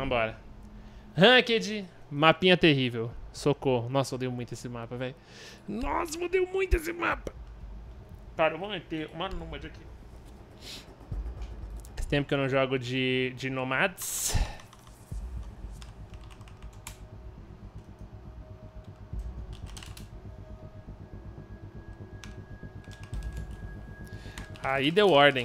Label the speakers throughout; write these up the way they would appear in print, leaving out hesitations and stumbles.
Speaker 1: Vambora. Ranked, mapinha terrível. Socorro. Nossa, eu odeio muito esse mapa, velho. Nossa, eu odeio muito esse mapa. Cara, eu vou meter uma Nomad aqui. Faz tempo que eu não jogo de Nomads. Aí deu ordem.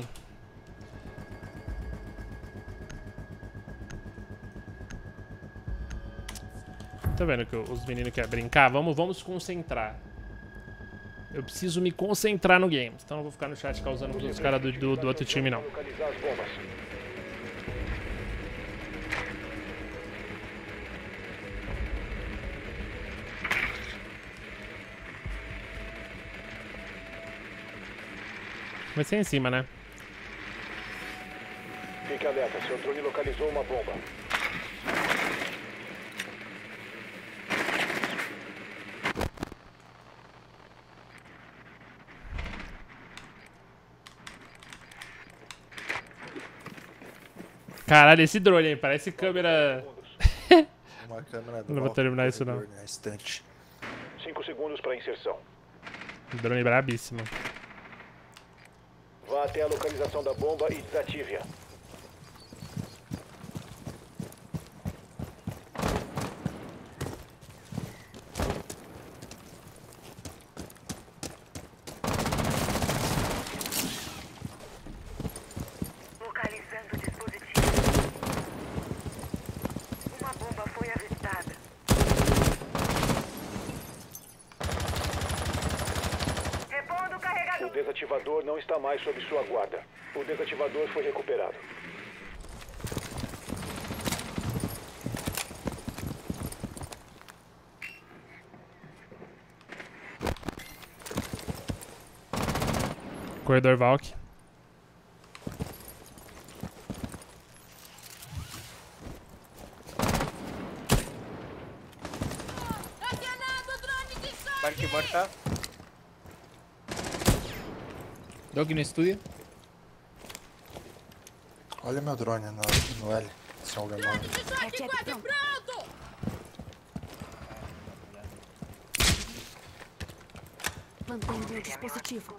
Speaker 1: Tá vendo que os meninos querem brincar? Vamos concentrar. Eu preciso me concentrar no game. Então não vou ficar no chat causando com os caras do outro time, não. Vai ser em cima, né?
Speaker 2: Fique alerta, seu drone localizou uma bomba.
Speaker 1: Caralho, esse drone aí, parece câmera...
Speaker 3: Uma câmera
Speaker 1: Não vou terminar isso, não.
Speaker 3: na estante.
Speaker 2: 5 segundos para inserção.
Speaker 1: Drone brabíssimo.
Speaker 2: Vá até a localização da bomba e desative-a.
Speaker 4: Localizando o dispositivo. Uma bomba foi avistada. Repondo o carregador.
Speaker 2: O desativador não está mais sob sua guarda. O desativador foi recuperado.
Speaker 1: Corredor Valk.
Speaker 5: Parque morta. Dog no estúdio.
Speaker 3: Olha meu drone no L. Se alguém morre.
Speaker 6: Mantenha o dispositivo.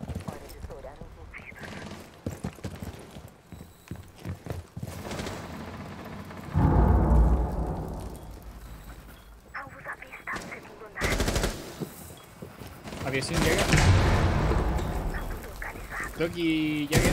Speaker 4: Alvos à vista, segundo andar.
Speaker 5: Aviación llega.
Speaker 4: Alvo localizado.
Speaker 5: Dog y Jagger.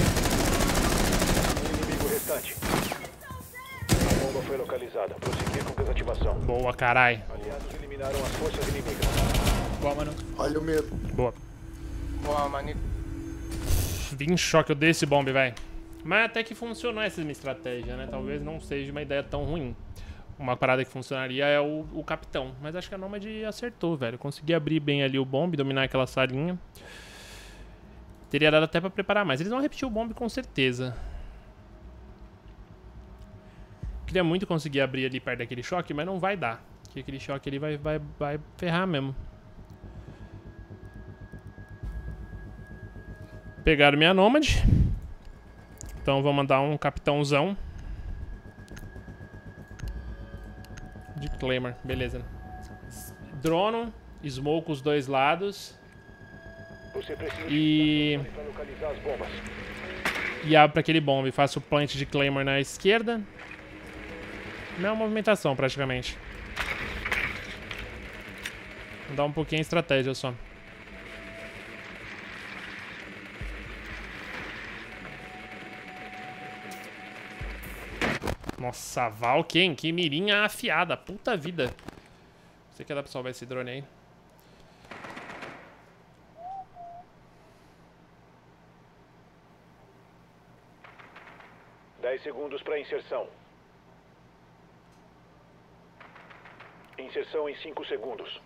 Speaker 2: Inimigo restante. A bomba foi localizada. Prosseguir com desativação.
Speaker 1: Boa, carai.
Speaker 2: Aliados eliminaram as forças inimigas.
Speaker 5: Boa, mano.
Speaker 3: Olha o medo.
Speaker 1: Boa.
Speaker 5: Boa, manito.
Speaker 1: Vim em choque, eu dei esse bombe, velho. Mas até que funcionou essa minha estratégia, né? Talvez não seja uma ideia tão ruim. Uma parada que funcionaria é o capitão. Mas acho que a Nomad acertou, velho. Consegui abrir bem ali o bombe, dominar aquela salinha. Teria dado até pra preparar mais. Eles vão repetir o bombe com certeza. Queria muito conseguir abrir ali perto daquele choque, mas não vai dar. Porque aquele choque ali vai ferrar mesmo. Pegaram minha Nomad. Então vou mandar um capitãozão de Claymore, beleza. Drono, smoke os dois lados.
Speaker 2: Você precisa
Speaker 1: E
Speaker 2: para localizar as bombas.
Speaker 1: abro pra aquele bombe. Faço o plant de Claymore na esquerda. Mesma movimentação praticamente. Vou dar um pouquinho de estratégia só. Nossa, Valk, hein? Que mirinha afiada. Puta vida. Não sei que dá pra salvar esse drone aí.
Speaker 2: Dez segundos para inserção. Inserção em 5 segundos.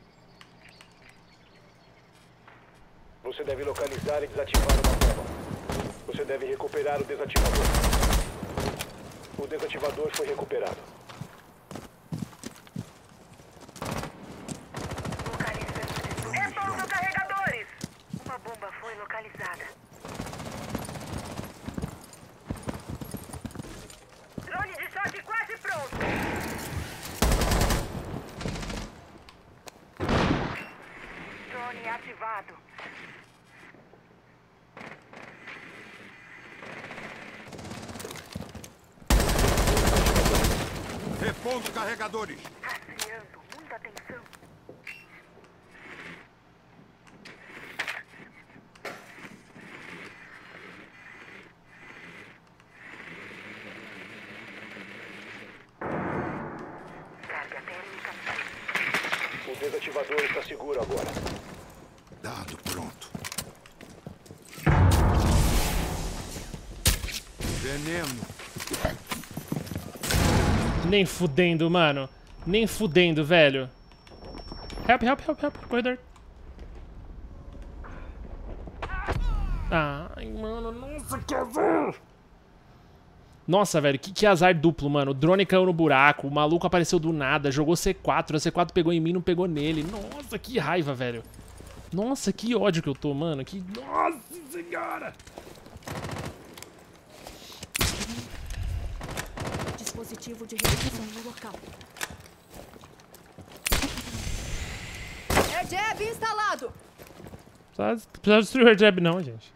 Speaker 2: Você deve localizar e desativar uma bomba. Você deve recuperar o desativador. O desativador foi recuperado.
Speaker 4: Localizando. Repondo carregadores. Uma bomba foi localizada. Drone de choque quase pronto. ativado.
Speaker 7: Repondo carregadores.
Speaker 4: Rastreando. Muita atenção. Carga térmica.
Speaker 2: O desativador está seguro agora.
Speaker 7: Dado pronto. Veneno.
Speaker 1: Nem fudendo, mano. Nem fudendo, velho. Help, help, help, help. Corredor. Ai, mano. Nossa, que azar. Nossa, velho. Que azar duplo, mano. O drone caiu no buraco. O maluco apareceu do nada. Jogou C4. A C4 pegou em mim, não pegou nele. Nossa, que raiva, velho. Nossa, que ódio que eu tô, mano. Que... Nossa senhora.
Speaker 6: Dispositivo de redução no local. Air jab instalado.
Speaker 1: Precisa destruir o air jab, não, gente.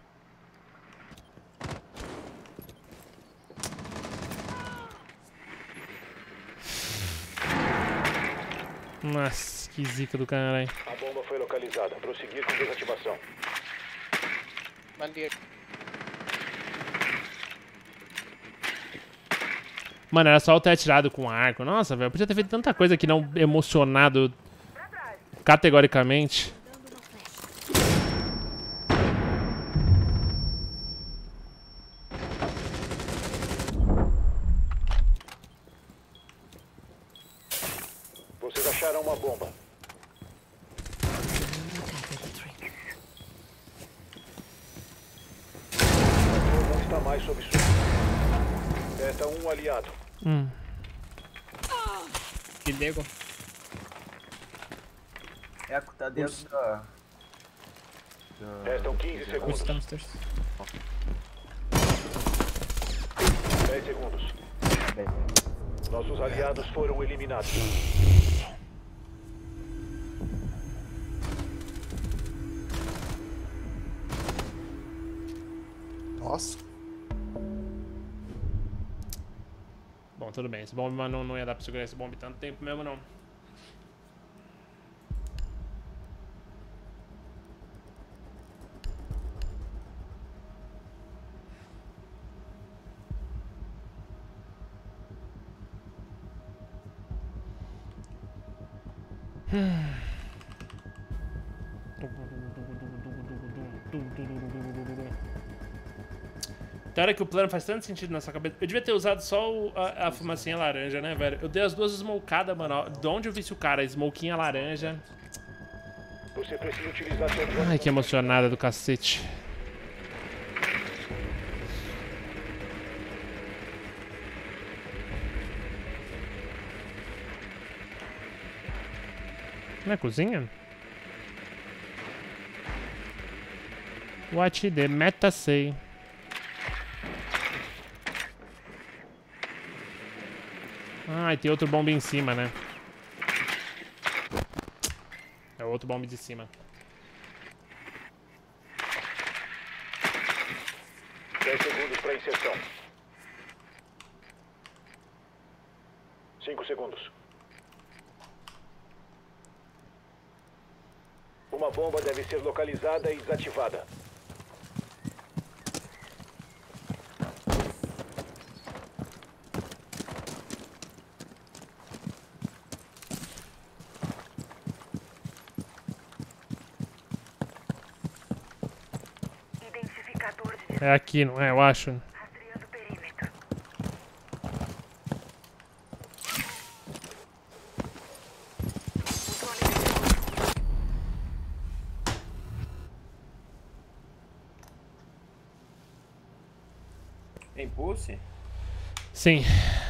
Speaker 1: Nossa, que zica do caralho.
Speaker 2: A bomba foi localizada. Prosseguir com desativação.
Speaker 5: Bandido.
Speaker 1: Mano, era só eu ter atirado com arco. Nossa, velho, eu podia ter feito tanta coisa que não emocionado categoricamente.
Speaker 6: Dando uma flecha.
Speaker 2: Vocês acharam uma bomba. O não está mais sob sua. Resta um aliado.
Speaker 5: Que nego.
Speaker 8: Eco tá dentro da...
Speaker 2: Restam 15 segundos.
Speaker 5: Downstairs.
Speaker 2: 10 segundos.
Speaker 8: Bem,
Speaker 2: Nossos aliados foram eliminados.
Speaker 3: Nossa.
Speaker 1: Bom, tudo bem. Esse bomb não ia dar pra segurar esse bomb tanto tempo mesmo, não. Tem hora que o plano faz tanto sentido na sua cabeça. Eu devia ter usado só a fumacinha laranja, né, velho? Eu dei as duas smokadas, mano. De onde eu vi se o cara? Smokinha laranja.
Speaker 2: Você precisa utilizar seu drone.
Speaker 1: Ai, que emocionada do cacete. Não é cozinha? What the meta say? Ah, e tem outro bombe em cima, né? É outro bombe de cima.
Speaker 2: 10 segundos para inserção. 5 segundos. Uma bomba deve ser localizada e desativada.
Speaker 4: Identificador de
Speaker 1: É aqui, não é? Eu acho.
Speaker 4: rastreando o perímetro. O drone
Speaker 8: tem pulse?
Speaker 1: Sim.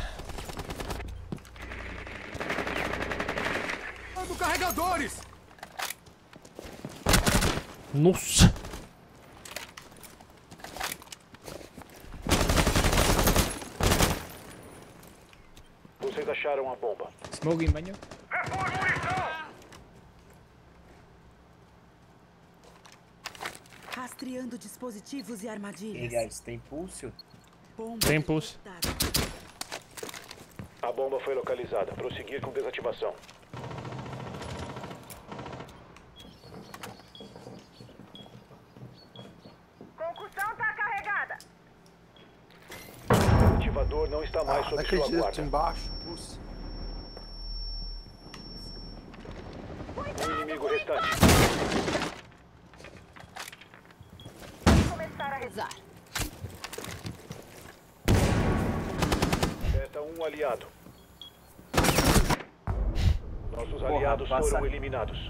Speaker 7: Mando carregadores.
Speaker 1: Nossa.
Speaker 2: Vocês acharam a bomba.
Speaker 5: Smoke em banho.
Speaker 9: criando dispositivos e armadilhas.
Speaker 8: Aliás, tem pulso?
Speaker 9: Bomba
Speaker 1: Tem pulso.
Speaker 9: detectada.
Speaker 2: A bomba foi localizada. Prosseguir com desativação.
Speaker 4: Concussão tá carregada.
Speaker 2: O ativador não está mais
Speaker 3: Não
Speaker 2: sob sua
Speaker 3: acredito,
Speaker 2: guarda.
Speaker 3: embaixo. Pulse.
Speaker 2: Um inimigo restante.
Speaker 4: Começar a
Speaker 6: Usar.
Speaker 2: Resta um aliado. Nossos
Speaker 8: Porra,
Speaker 2: aliados
Speaker 8: passa.
Speaker 2: foram eliminados.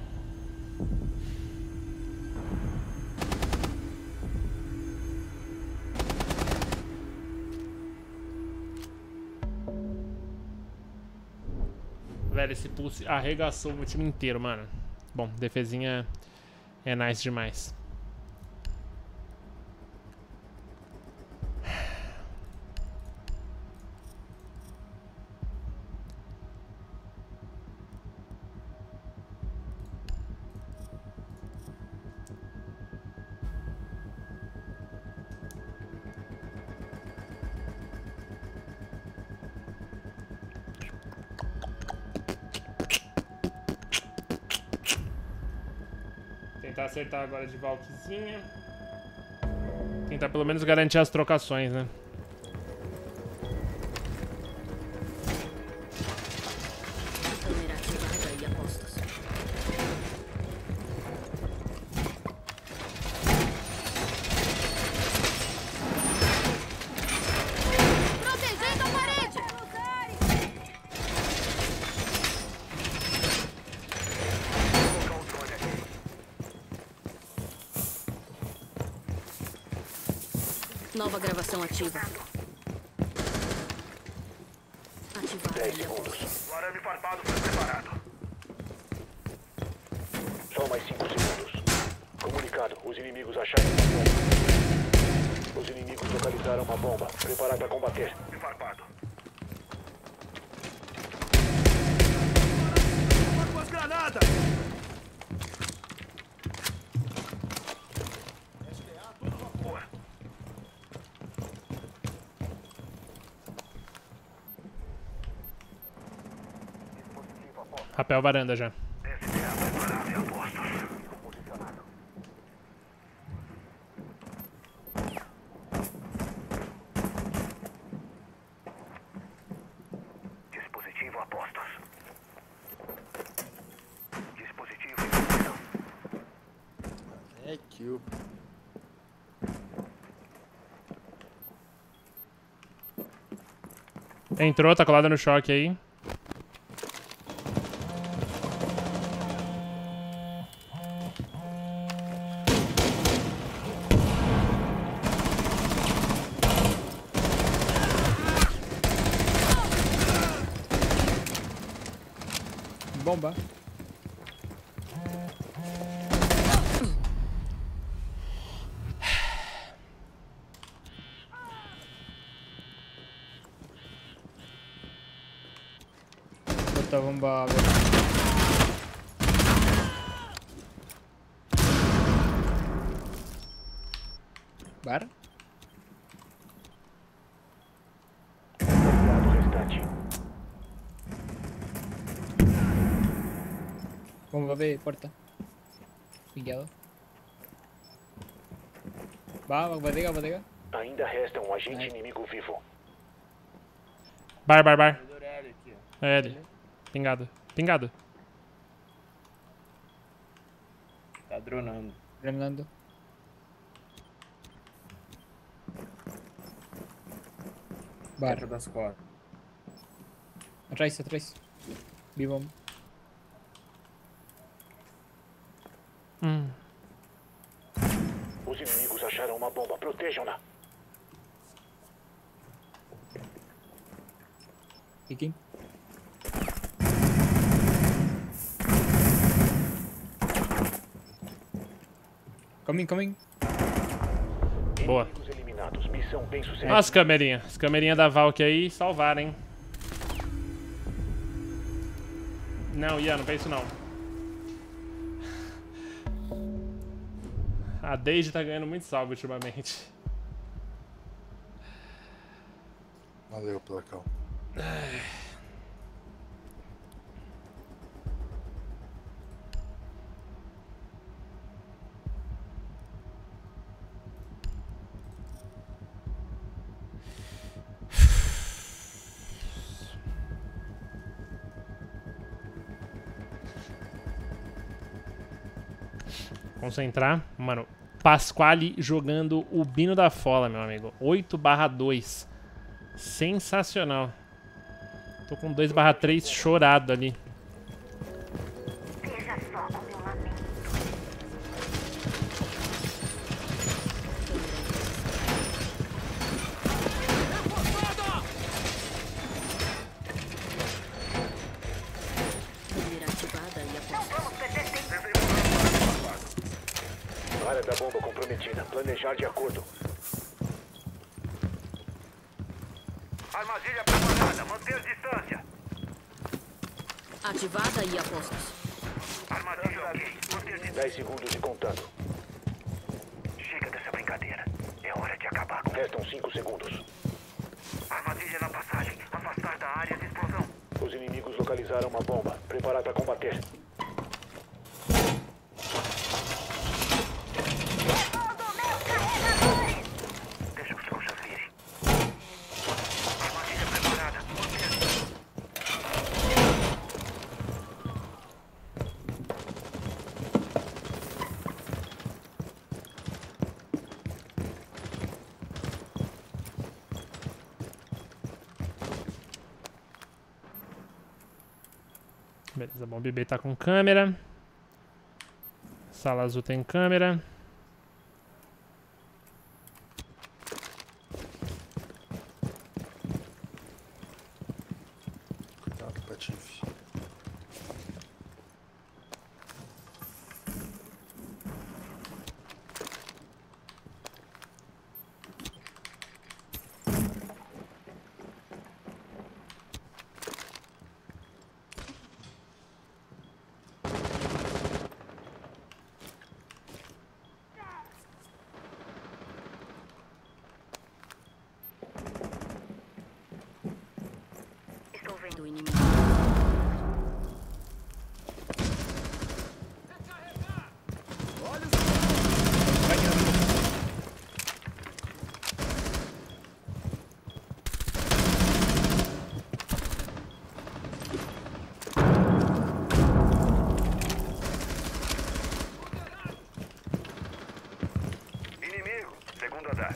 Speaker 1: Velho, esse pulse arregaçou o time inteiro, mano. Bom, defesinha é nice demais. Tentar acertar agora de Valkyzinha. Tentar pelo menos garantir as trocações, né?
Speaker 6: Câmera ativada e apostos. Protegendo a parede! Nova gravação ativa. Ativar
Speaker 2: 10
Speaker 6: e apostos.
Speaker 2: segundos. O arame farpado foi preparado. Só mais 5 segundos. Comunicado. Os inimigos acharam uma bomba. Os inimigos localizaram uma bomba. Preparar para combater. Farpado.
Speaker 7: Com as granadas!
Speaker 1: Rapel varanda já.
Speaker 2: Dispositivo a postos. Dispositivo em posição.
Speaker 3: É kill.
Speaker 1: Entrou, tá colado no choque aí.
Speaker 5: Bomba. Bota bomba. Bar?
Speaker 2: Aliado restante.
Speaker 5: Bomba B, puerta. Pillado. Va, bodega, bodega.
Speaker 2: Ainda resta um agente inimigo vivo.
Speaker 1: Bar.
Speaker 8: Aurélio aqui, ó.
Speaker 1: É ele. Pingado. Pingado.
Speaker 8: Tá dronando.
Speaker 5: Remando. Bar.
Speaker 8: Dentro das costas.
Speaker 5: Atrás, atrás. B-bomb.
Speaker 2: Os inimigos acharam uma bomba. Protejam-na.
Speaker 5: Picking. Coming.
Speaker 1: Boa.
Speaker 2: Inimigos eliminados. Missão bem sucedida.
Speaker 1: As camerinhas. As camerinhas da Valk aí salvaram, hein? Não, Ian, não fez isso não. A Deide tá ganhando muito salve ultimamente.
Speaker 3: Valeu, Placão.
Speaker 1: Concentrar. Mano, Pasquale jogando o Bino da Fola, meu amigo. 8/2. Sensacional. Tô com 2/3 chorado ali.
Speaker 4: Veja só o meu lamento.
Speaker 6: Câmera ativada e apostas.
Speaker 4: Vamos perder tempo.
Speaker 2: Área da bomba comprometida. Planejar de acordo.
Speaker 7: Armadilha preparada. Manter distância.
Speaker 6: Ativada e apostas.
Speaker 7: Armadilha ok. Manter distância.
Speaker 2: 10 segundos e contando.
Speaker 7: Chega dessa brincadeira. É hora de acabar com...
Speaker 2: Restam 5 segundos.
Speaker 7: Armadilha na passagem. Afastar da área de explosão.
Speaker 2: Os inimigos localizaram uma bomba. Preparar para combater.
Speaker 7: Deixa os trouxas virem. Armadilha preparada. Manter.
Speaker 1: Beleza, bom, o BB tá com câmera. Sala azul tem câmera.
Speaker 3: Cuidado, Patife.
Speaker 6: Estou vendo o inimigo.
Speaker 7: Inimigo. Segundo andar.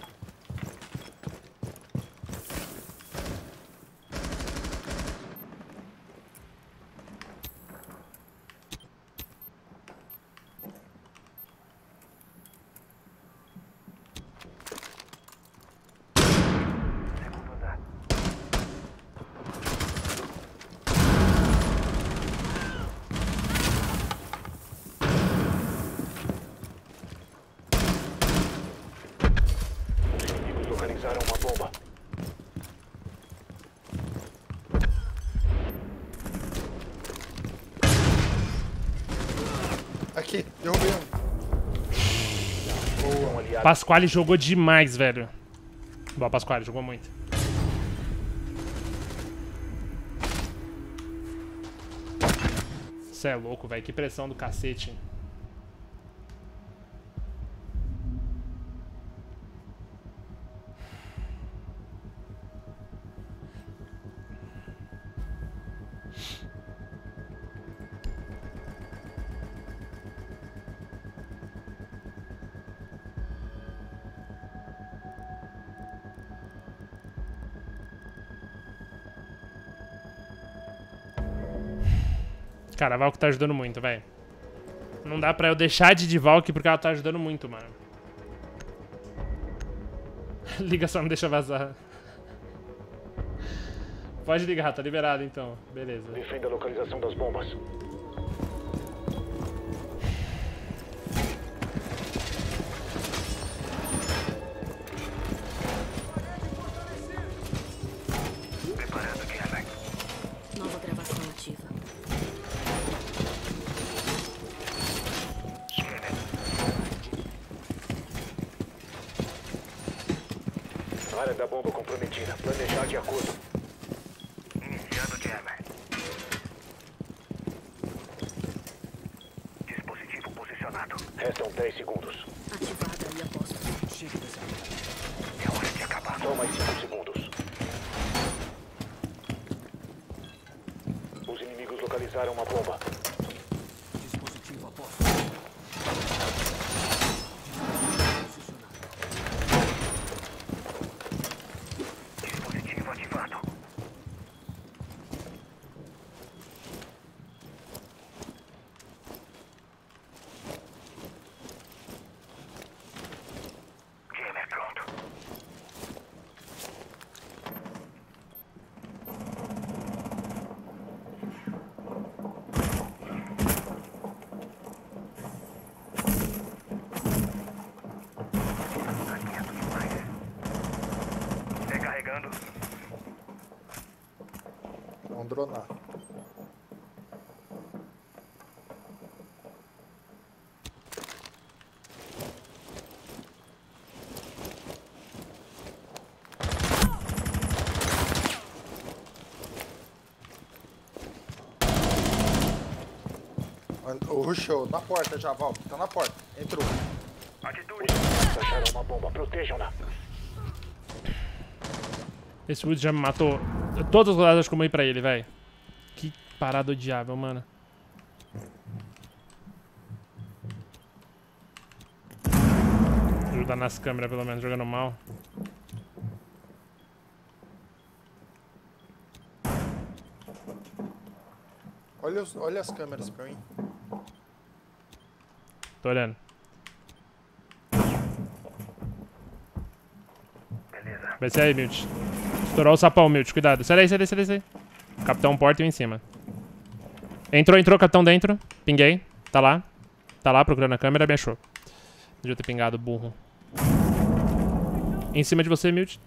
Speaker 7: Segundo andar.
Speaker 2: Os inimigos localizaram uma bomba.
Speaker 3: Aqui, derrubei um.
Speaker 2: Um aliado.
Speaker 1: Pasquale jogou demais, velho. Bom, Pasquale jogou muito. Cê é louco, velho. Que pressão do cacete. Cara, a Valk tá ajudando muito, velho. Não dá pra eu deixar de ir de Valk porque ela tá ajudando muito, mano. Liga só, não deixa vazar. Pode ligar, tá liberado então. Beleza.
Speaker 2: Defenda a localização das bombas.
Speaker 7: Preparando guerra.
Speaker 6: Nova gravação ativa.
Speaker 2: área da bomba comprometida. Planejar de acordo.
Speaker 7: Iniciando jammer. Dispositivo posicionado.
Speaker 2: Restam 10 segundos.
Speaker 6: Ativada e a postos.
Speaker 7: É hora de acabar.
Speaker 2: Só mais 5 segundos. Os inimigos localizaram uma bomba.
Speaker 9: Dispositivo a posto.
Speaker 7: Dispositivo ativado. Jammer pronto. Alinhando demais. Recarregando.
Speaker 3: Vamos dronar. Rushou na porta já, Val. Tá na porta. Entrou.
Speaker 7: Atitude.
Speaker 2: Os acharam uma bomba. Protejam-na.
Speaker 1: Esse Woods já me matou. Todas as rodadas acho que eu morri pra ele, velho. Que parada odiável, mano. Ajudar nas câmeras, pelo menos, jogando mal.
Speaker 3: Olha as câmeras pra mim.
Speaker 1: Tô olhando.
Speaker 7: Beleza.
Speaker 1: Vai ser aí, Milt. Estourou o sapão, Milt. Cuidado. Sai daí, sai daí, sai daí, sai daí. Capitão porta e eu em cima. Entrou, capitão dentro. Pinguei. Tá lá, procurando a câmera, me achou. Devia ter pingado, burro. Em cima de você, Milt.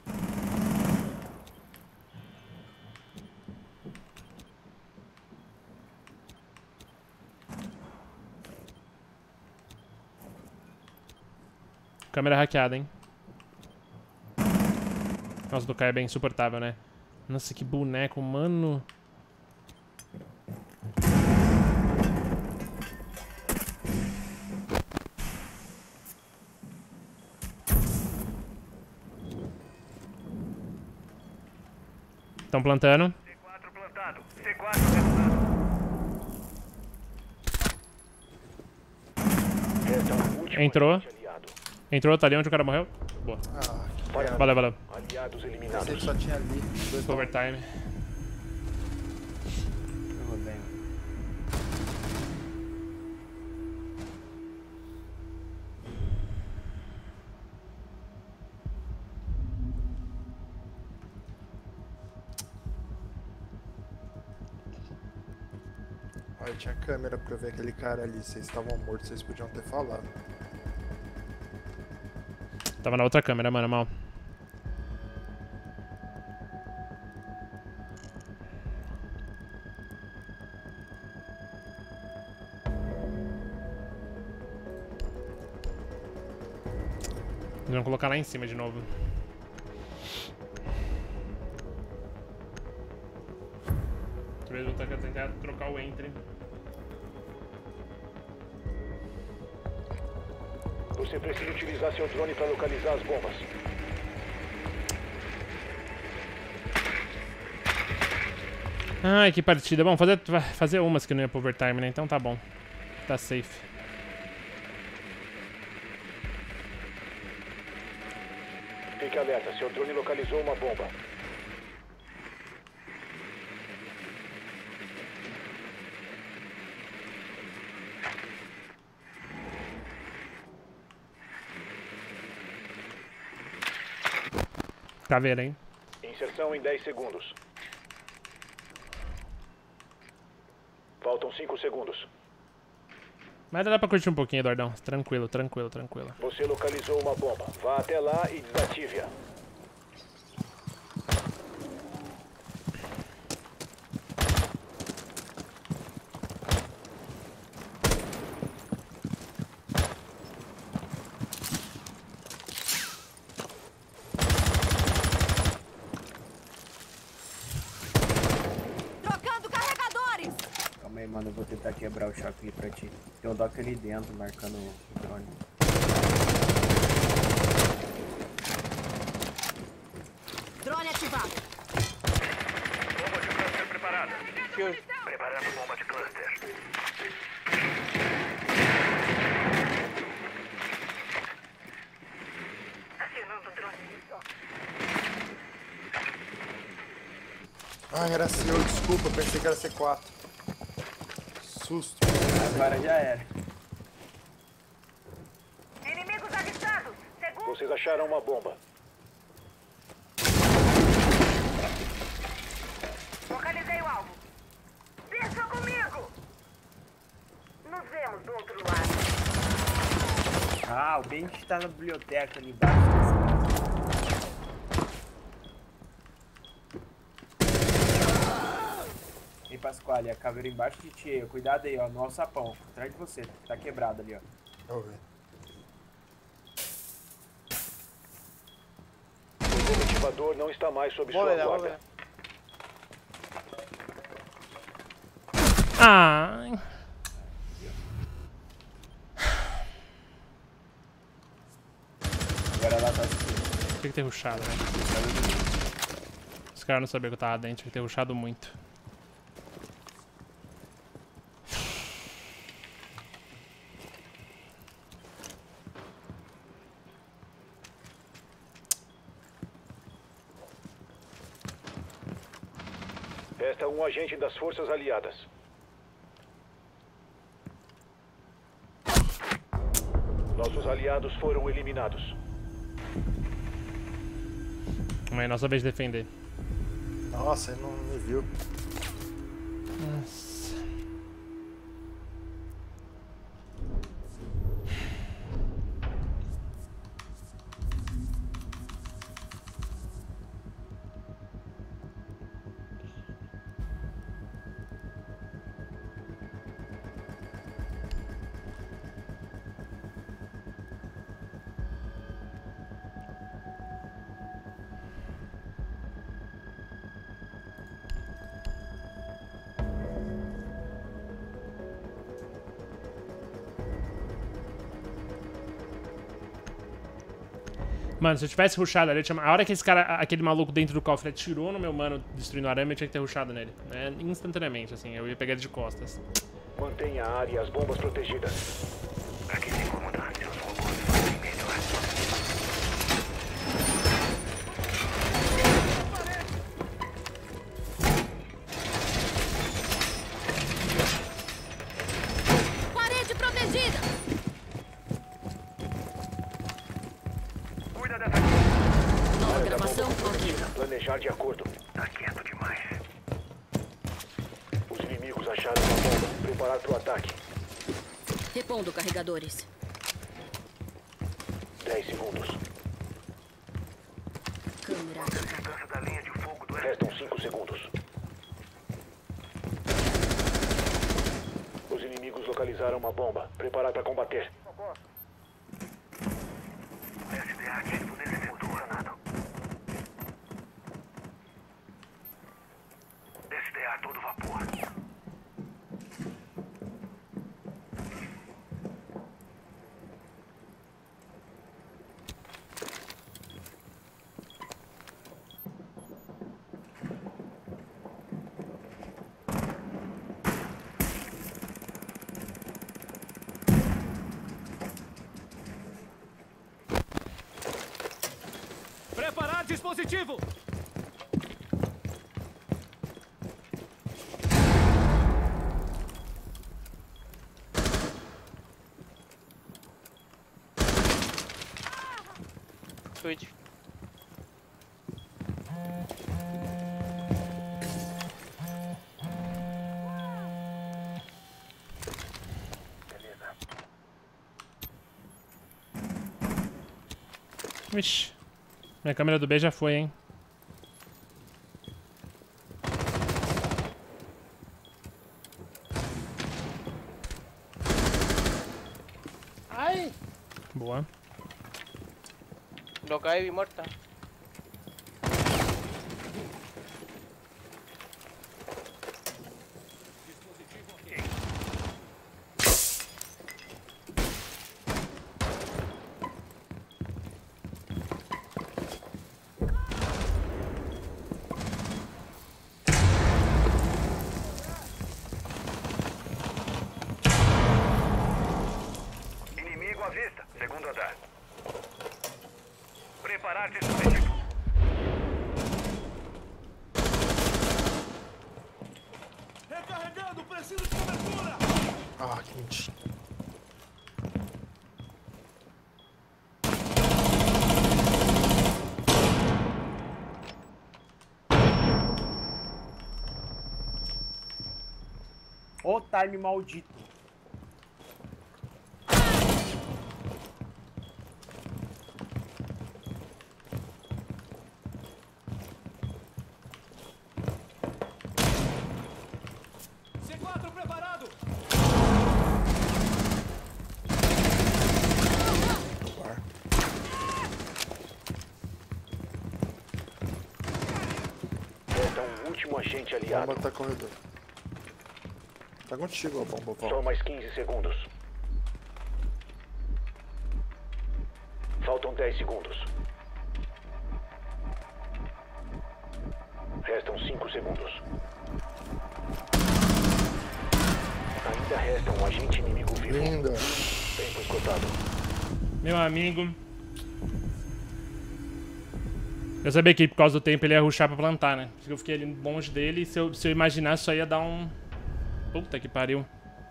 Speaker 1: Câmera hackeada, hein? Nossa, do Kai é bem insuportável, né? Nossa, que boneco, mano. Estão plantando.
Speaker 7: C4 plantado. C4 plantado.
Speaker 2: Resta um último
Speaker 1: Entrou.
Speaker 2: agente aliado.
Speaker 1: Entrou, tá ali onde o cara morreu. Boa.
Speaker 3: Ah, que
Speaker 2: Falha.
Speaker 1: Valeu, valeu.
Speaker 2: Aliados
Speaker 3: pensei que
Speaker 2: eliminados.
Speaker 3: só tinha ali. Dois da
Speaker 1: Overtime.
Speaker 8: Ferrou bem.
Speaker 3: Olha, tinha câmera pra eu ver aquele cara ali. Vocês estavam mortos, vocês podiam ter falado.
Speaker 1: Tava na outra câmera, mano, mal. Eles vão colocar lá em cima de novo. Talvez eu vou tentar trocar o entry.
Speaker 2: Você precisa utilizar seu drone para localizar as bombas.
Speaker 1: Ai, que partida. Bom, fazer umas que não ia pro overtime, né? Então tá bom. Tá safe.
Speaker 2: Fique alerta, seu drone localizou uma bomba.
Speaker 1: Caveira, hein?
Speaker 2: Inserção em 10 segundos. Faltam 5 segundos.
Speaker 1: Mas dá pra curtir um pouquinho, Eduardão. Tranquilo, tranquilo, tranquilo.
Speaker 2: Você localizou uma bomba. Vá até lá e desative-a.
Speaker 8: Mano, eu vou tentar quebrar o choque aqui pra ti. Tem um dock ali dentro, marcando o drone.
Speaker 6: Drone ativado.
Speaker 7: Bomba de cluster preparada. Preparando bomba de cluster.
Speaker 4: Acionando drone.
Speaker 3: Ah, era seu, desculpa, pensei que era C4. Susto.
Speaker 8: Agora já era.
Speaker 4: Inimigos avistados. Segundo.
Speaker 2: Vocês acharam uma bomba.
Speaker 4: Localizei o alvo. Deixa comigo. Nos vemos do outro lado.
Speaker 8: Ah, o Benji tá na biblioteca ali embaixo. Ei, Pasquale, a caveira embaixo de ti. Cuidado aí, ó, no alçapão. Atrás de você. Tá quebrado ali, ó.
Speaker 3: Vamos ver.
Speaker 2: O desativador não está mais sob
Speaker 10: Vou
Speaker 2: sua
Speaker 10: olhar, vou
Speaker 2: guarda.
Speaker 10: olhar.
Speaker 1: Ai.
Speaker 8: Agora ela tá assistindo.
Speaker 1: Tinha que ter rushado, velho. Os caras não sabiam que eu tava dentro, tinha que ter rushado muito.
Speaker 2: Resta um agente das forças aliadas. Nossos aliados foram eliminados.
Speaker 1: Mas é nossa vez de defender.
Speaker 3: Nossa, ele não me viu.
Speaker 1: Nossa. Mano, se eu tivesse rushado ali, a hora que esse cara, aquele maluco dentro do cofre atirou no meu mano destruindo o arame, eu tinha que ter rushado nele. Né? Instantaneamente, assim, eu ia pegar ele de costas.
Speaker 2: Mantenha a área e as bombas protegidas.
Speaker 7: Pra que se incomodar? Seus robôs fazem melhor.
Speaker 6: Parede protegida.
Speaker 7: Cuida dessa.
Speaker 6: Nova gravação ok.
Speaker 2: Planejar de acordo.
Speaker 7: Tá quieto demais.
Speaker 2: Os inimigos acharam uma bomba. Preparar para o ataque.
Speaker 6: Repondo carregadores.
Speaker 2: 10 segundos.
Speaker 6: Câmera ativada.
Speaker 7: Distância da linha de fogo do
Speaker 2: Restam 5 segundos. Os inimigos localizaram uma bomba. Preparar para combater.
Speaker 7: SDA ativo nesse setor. SDA a todo vapor.
Speaker 9: Preparar dispositivo!
Speaker 10: Switch.
Speaker 1: Vixe. Minha câmera do B já foi, hein?
Speaker 10: Ai!
Speaker 1: Boa.
Speaker 10: No cae y muerta.
Speaker 9: chegando! Preciso de cobertura!
Speaker 3: Ah, que mentira.
Speaker 8: Ô time maldito.
Speaker 9: C4 preparado!
Speaker 2: Resta um último agente aliado.
Speaker 3: Bomba tá corredor. Tá contigo a bomba,
Speaker 2: Só
Speaker 3: Val.
Speaker 2: mais 15 segundos. Faltam 10 segundos. Restam 5 segundos. Ainda resta um agente inimigo vivo.
Speaker 3: Linda.
Speaker 2: Tempo esgotado.
Speaker 1: Meu amigo. Eu sabia que por causa do tempo ele ia rushar pra plantar, né? Porque eu fiquei ali longe dele e se eu imaginasse só ia dar um... Puta que pariu.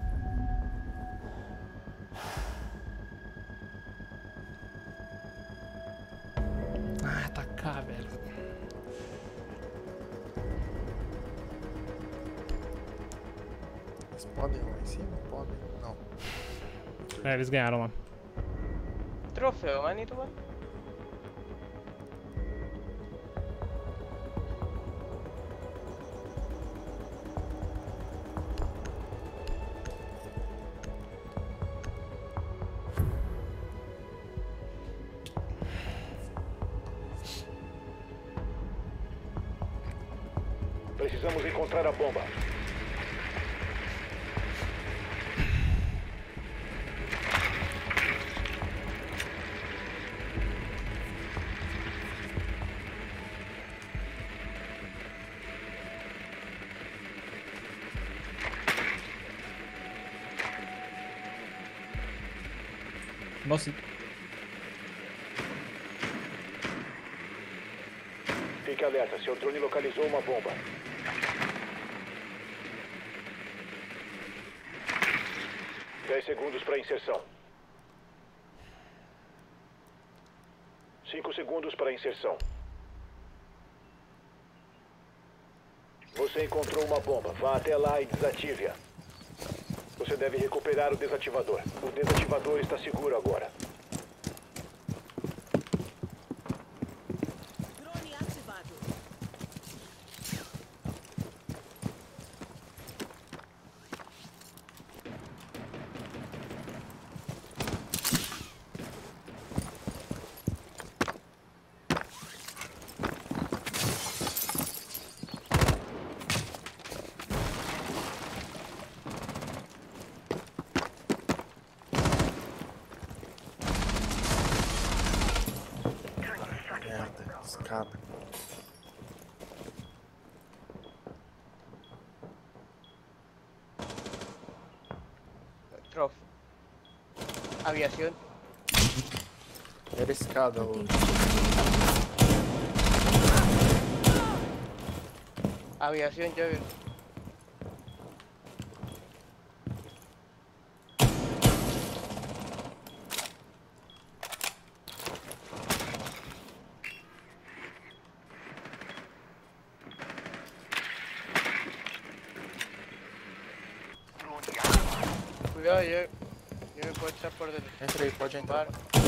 Speaker 1: Ah, tá cá, velho.
Speaker 3: Eles podem ir lá em cima? Podem. Não.
Speaker 1: É, eles ganharam lá.
Speaker 10: Trofeo, manito, man.
Speaker 2: Precisamos encontrar a bomba.
Speaker 5: Nossa,
Speaker 2: Fique alerta, seu drone localizou uma bomba. Dez segundos para inserção. 5 segundos para inserção. Você encontrou uma bomba. Vá até lá e desative-a. Você deve recuperar o desativador. O desativador está seguro agora.
Speaker 6: Drone ativado.
Speaker 3: Merda, escada.
Speaker 10: Trof. Aviación.
Speaker 3: Era escada, ô.
Speaker 10: Aviación, Jagger. Cuidado, yo me puedo echar por detrás.
Speaker 3: Entra aí, pode entrar.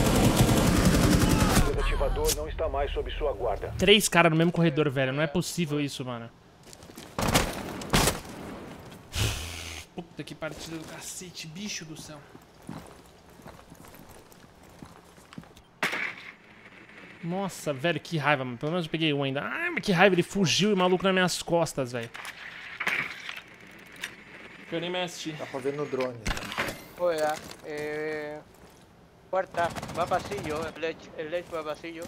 Speaker 2: O desativador não está mais sob sua guarda.
Speaker 1: 3 caras no mesmo corredor, velho. Não é possível isso, mano. Puta que partida do cacete, bicho do céu. Nossa, velho, que raiva, mano. Pelo menos eu peguei um ainda. Ai, mas que raiva, ele fugiu e o maluco nas minhas costas, velho. Eu nem me assisti.
Speaker 3: Dá pra ver no drone.
Speaker 10: Juega. Cuarta. Va a pasillo. El Ledge va a pasillo.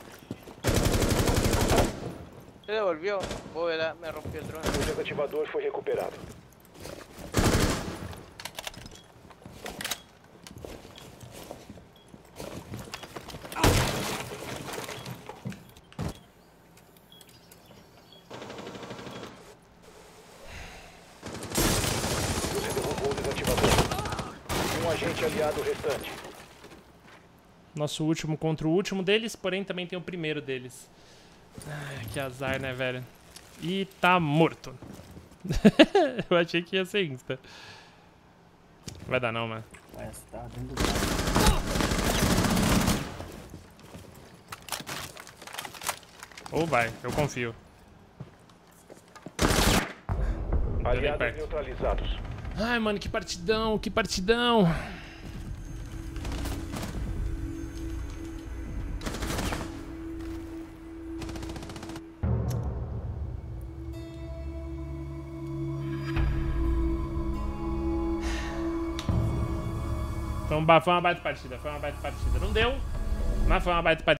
Speaker 10: Se devolvió. Bóveda. Me rompió el drone.
Speaker 2: O desativador foi recuperado. Um agente aliado restante.
Speaker 1: Nosso último contra o último deles, porém também tem o primeiro deles. Ai, que azar, né, velho? E tá morto. Eu achei que ia ser insta. Vai dar não, mano.
Speaker 8: Essa tá dentro do...
Speaker 1: Ou vai, eu confio.
Speaker 2: Aliados
Speaker 1: perto.
Speaker 2: neutralizados.
Speaker 1: Ai, mano, que partidão, que partidão. Foi uma baita partida, Não deu, mas foi uma baita partida.